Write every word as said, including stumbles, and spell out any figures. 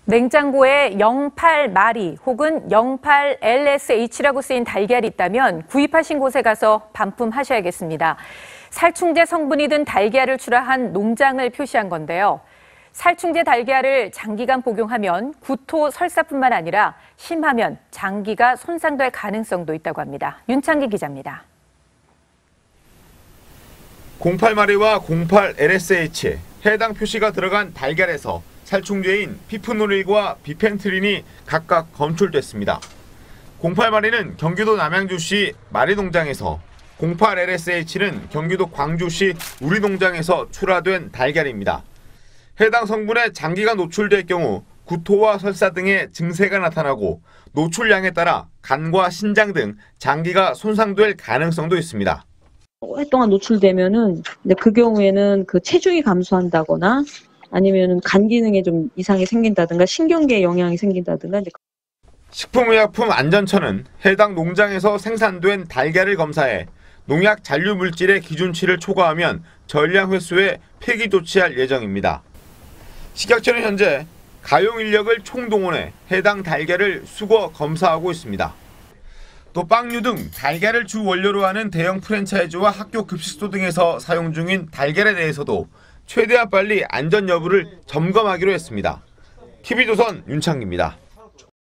냉장고에 영팔 마리 혹은 영팔 엘에스에이치라고 쓰인 달걀이 있다면 구입하신 곳에 가서 반품하셔야겠습니다. 살충제 성분이 든 달걀을 출하한 농장을 표시한 건데요. 살충제 달걀을 장기간 복용하면 구토, 설사뿐만 아니라 심하면 장기가 손상될 가능성도 있다고 합니다. 윤창기 기자입니다. 공팔 마리와 공팔 엘에스에이치, 해당 표시가 들어간 달걀에서 살충제인 피프노릴과 비펜트린이 각각 검출됐습니다. 공팔 마리는 경기도 남양주시 마리농장에서, 공팔 엘에스에이치는 경기도 광주시 우리농장에서 출하된 달걀입니다. 해당 성분에 장기간 노출될 경우 구토와 설사 등의 증세가 나타나고 노출량에 따라 간과 신장 등 장기가 손상될 가능성도 있습니다. 오랫동안 노출되면은 그 경우에는 그 체중이 감소한다거나 아니면 간 기능에 좀 이상이 생긴다든가 신경계에 영향이 생긴다든가. 식품의약품안전처는 해당 농장에서 생산된 달걀을 검사해 농약 잔류 물질의 기준치를 초과하면 전량 회수에 폐기 조치할 예정입니다. 식약처는 현재 가용 인력을 총동원해 해당 달걀을 수거 검사하고 있습니다. 또 빵류 등 달걀을 주 원료로 하는 대형 프랜차이즈와 학교 급식소 등에서 사용 중인 달걀에 대해서도 최대한 빨리 안전 여부를 점검하기로 했습니다. 티비조선 윤창기입니다.